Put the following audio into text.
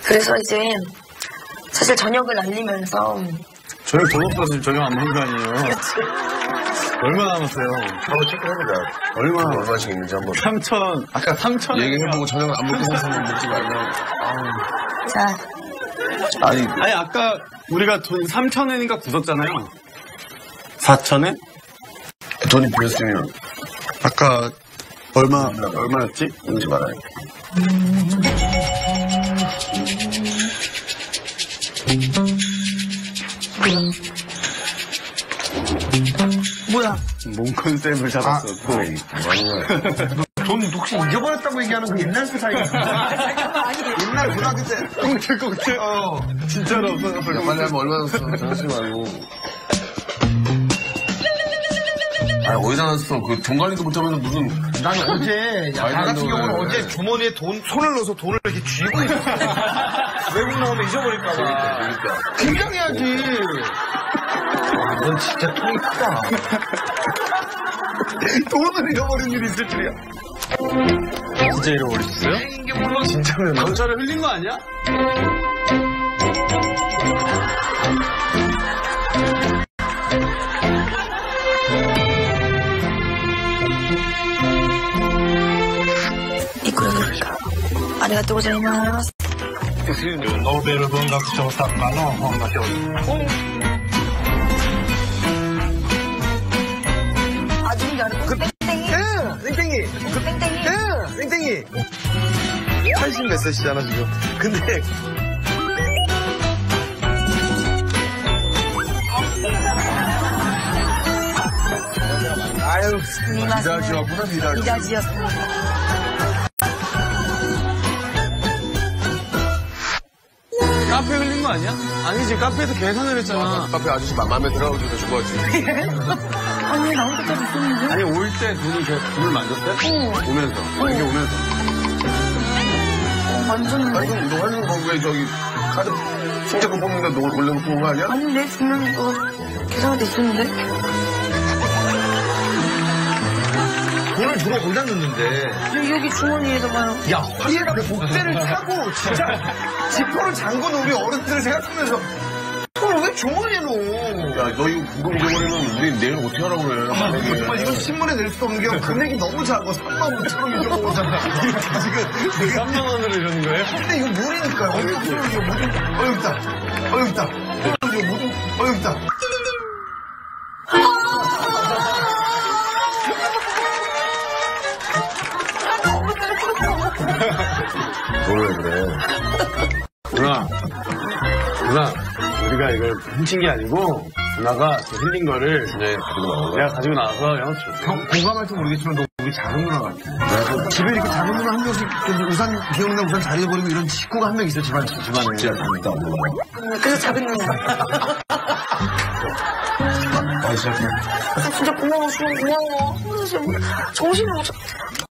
그래서 이제 사실 저녁을 알리면서 저녁 더 먹어서 지금 저녁 안 먹은 거 아니에요? 얼마 남았어요? 한번 체크해보자. 얼마씩 있는지 한번. 3천, 아까 3천. 얘기해보고 저녁을 안 먹고 사서 먹지 말고. 자 아니, 아까 우리가 돈 3,000엔인가 굳었잖아요. 4,000엔? 돈이 비었으면 아까 얼마였지? 뭔지 말아요. 뭐야? 뭔 컨셉을 잡았어. 돈 혹시 잊어버렸다고 얘기하는 그 옛날 스타일이야. 옛날 고등학교 때. 꽁틀꽁틀. 진짜로 없어졌어. 빨리 하면 얼마 줬어? 정신 말고. 아니, 어디다 놨어? 그 돈 관리도 못하면서 무슨. 난 어제, 나 같은 경우는 어제 주머니에 손을 넣어서 돈을 이렇게 쥐고 있었어. 외국 나오면 잊어버릴까봐. 그러니까. 긴장해야지. 넌 진짜 통이 크다. 돈을 잃어버린 일이 있을 줄이야. 진짜 잃어버리셨어요? 이게 물론 진짜면. 경찰에 흘린 거 아니야? 아리가또 고자이마스. ノーベル文学賞作家の本の表紙。 아줌이 잘했어. 그 땡땡이. 응! 땡땡이! 그 땡땡이. 응! 땡땡이! 80 몇 세시잖아, 지금. 근데. 아유, 미다지였구나, 미다지. 미다지였습니다. 카페 흘린 거 아니야? 아니지, 카페에서 계산을 했잖아. 카페 아저씨 마음에 들어가고 준 거지. 아니, 나 혼자까지 있었는데? 아니, 올 때 돈을 만졌대? 응. 오면서. 여기 오면서. 완전. 아니, 그럼 너 하는 거 왜 저기 카드 승자권 뽑는데 너 올려놓고 온 거 아니야? 아니, 내 주머니 거 계산할 때 있었는데? 돈을 주로 거기다 넣는데. 여기 주머니에다가요. 야, 허리에다 복대를 차고, 진짜, 지퍼를 잠궈 우리 어른들을 생각하면서, 돈을 왜 주머니에 넣어? 야, 너 이거 궁금 잊어버리면 우리 내일 어떻게 하라고 그래? 아, 정말 이건 신문에 낼 수도 없는 게 금액이 너무 작아. 3만 5천 원 잃어먹었잖아. 지금. 3만 원으로 이러는 거예요? 근데 이거 물이니까. 여기 있다. 여기 있다. 여기 있다. 뭘 왜 그래? 누나, 우리가 이걸 훔친 게 아니고, 누나가 그 흘린 거를 네, 가지고 나온 거야? 내가 가지고 나와서 형한테 줬어. 형, 공감할지 모르겠지만 너 우리 작은 누나 같아. 집에 이렇게 작은 누나 한 명씩 우산, 기억나 우산 잘 잃어버리고 이런 식구가 한 명 있어, 집안에. 진짜 재밌다. 그래서 작은 누나. 아, 진짜. 진짜 고마워, 수영 고마워. 정신을 못 차.